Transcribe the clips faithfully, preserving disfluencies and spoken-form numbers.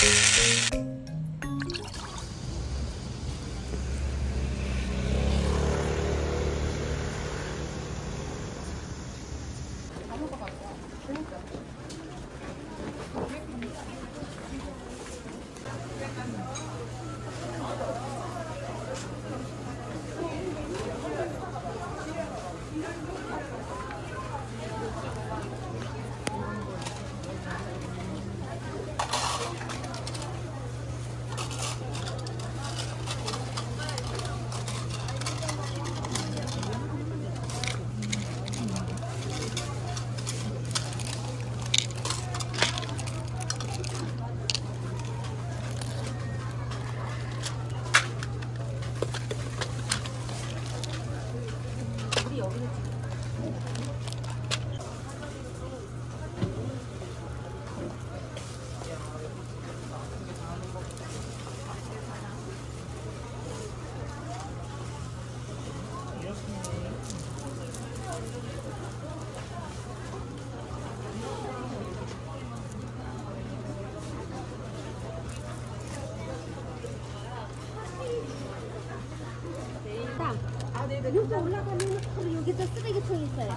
여기 올라가면 여기다 쓰레기통 있어요.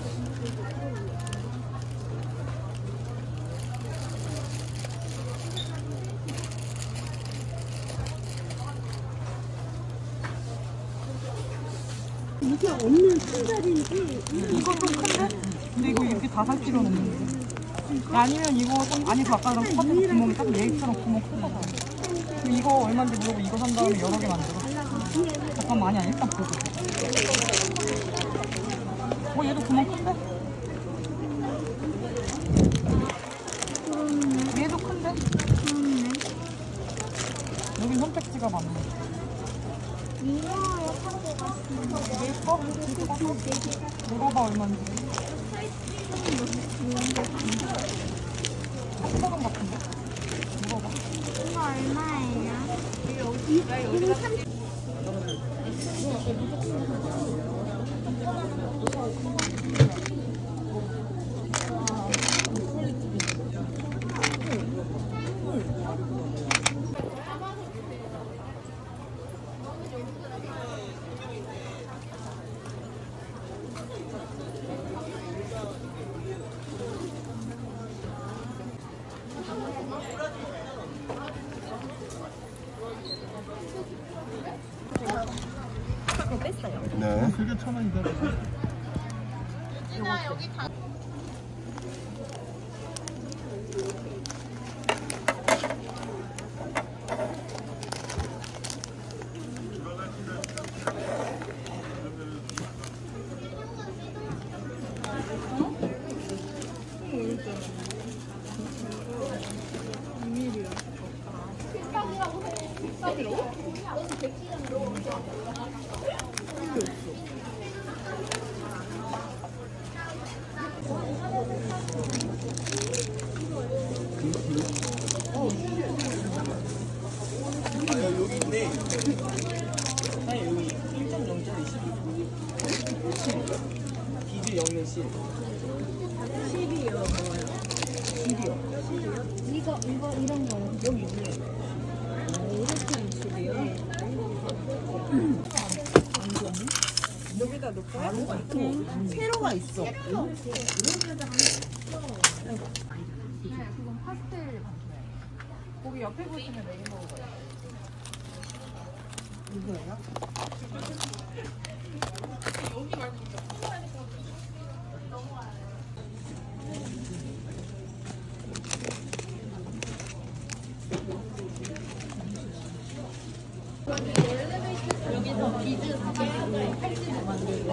이게 없는 큰 자리인지 이거 좀 큰데? 근데 이거 이렇게 다 살 필요는 없는데. 아니면 이거 좀 안에서 아까랑 똑같은 구멍이 딱 얘처럼 구멍 큰 거다. 이거 얼마인지 물어보고 이거 산 다음에 여러 개 만들어. 잠깐만, 아니야, 일단 보자. 어, 얘도 구멍 큰데? 얘도 큰데? 여긴 선택지가 많네. 이거에 사고 갔습니다. 얘 거? 물어봐, 얼마인지. 삼천 원 같은데? 물어봐. 이거 얼마예요? 이거 삼 네. 그게 천 원이다. 여기 다 여기 있네. 아니 여기 일 점 영짜리 십이. 기즈 영는 실. 십이요. 뭐요? 십이요. 이거 이거 이런 거요. 여기 있네. 이렇게 하면 십이요. 여기다 넣을까요? 가루가 있고 세로가 있어. 그건 파스텔 거기 옆에 보시면 레인보우가 이거예요? 여기 말고 여기서 비즈 사가지고 팔찌도 만들고.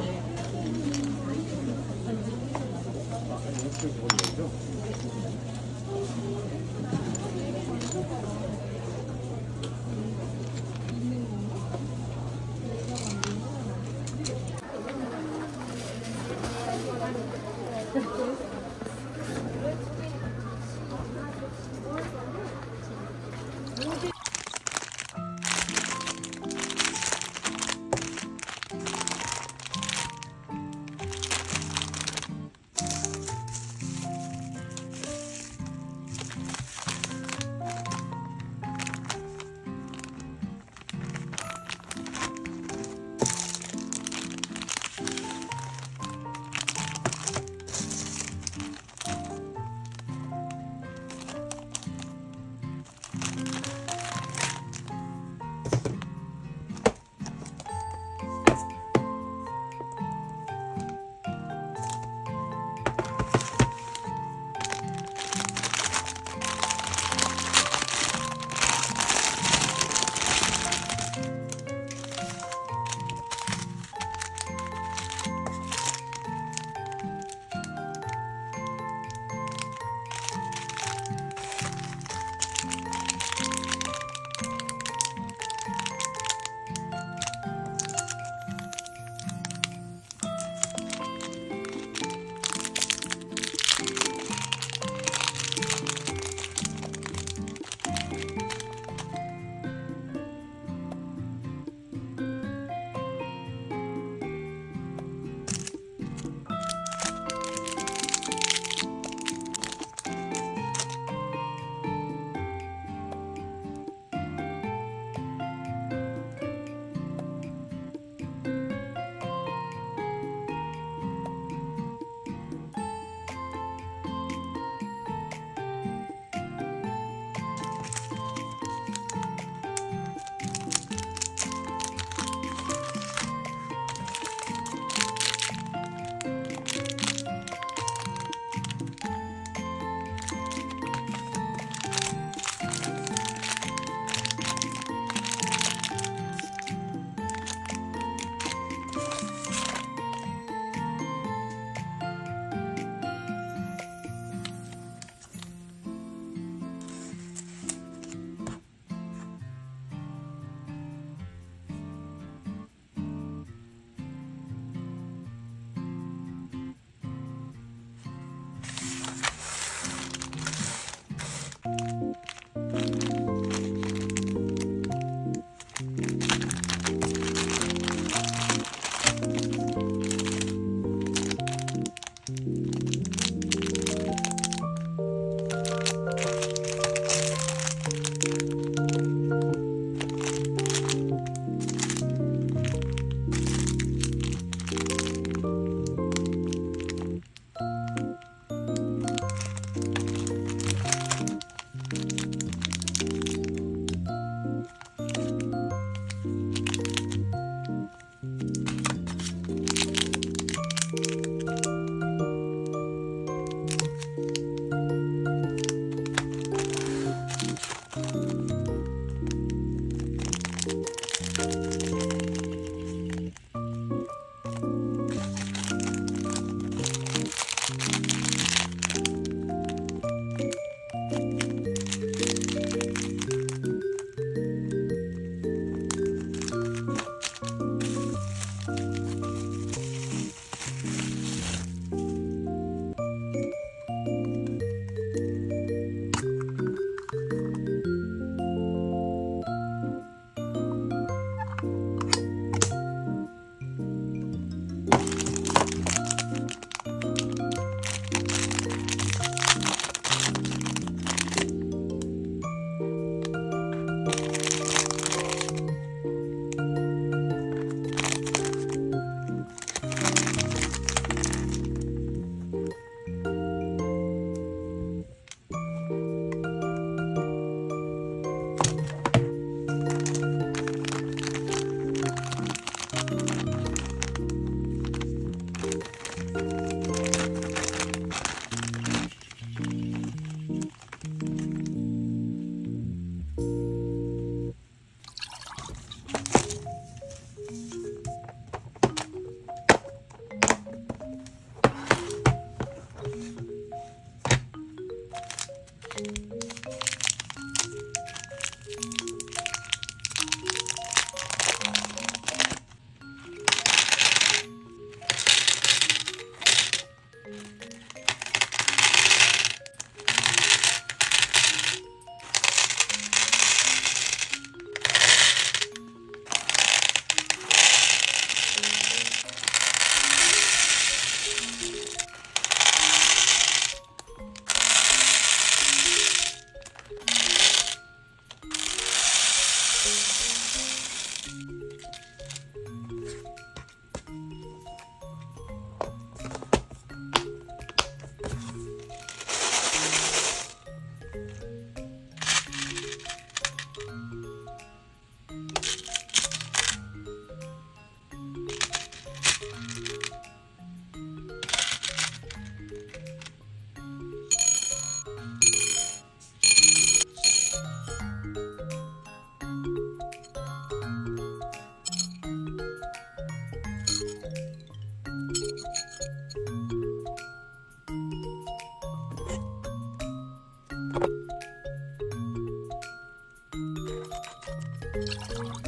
아,